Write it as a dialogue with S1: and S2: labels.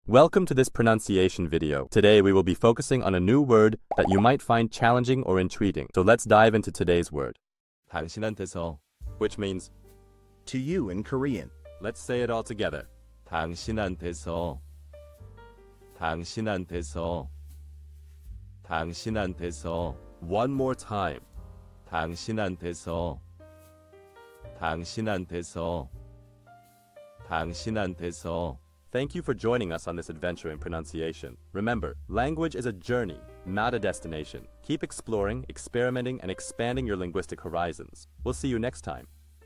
S1: Welcome to this pronunciation video. Today we will be focusing on a new word that you might find challenging or intriguing. So let's dive into today's word.
S2: 당신한테서,
S1: Which means,
S3: to you in Korean.
S1: let's say it all together.
S2: 당신한테서, 당신한테서, 당신한테서,
S1: One more time.
S2: 당신한테서, 당신한테서, 당신한테서.
S1: Thank you for joining us on this adventure in pronunciation. Remember, language is a journey, not a destination. Keep exploring, experimenting, and expanding your linguistic horizons. We'll see you next time.